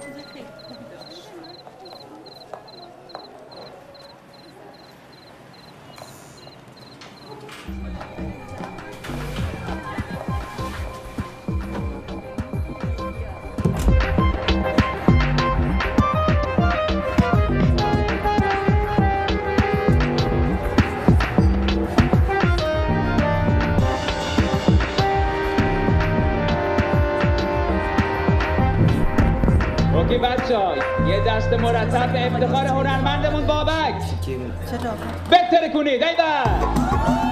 اوکی بچه‌ها یه دست مرتب به افتخار هنرمندمون بابک بتره کنید ایول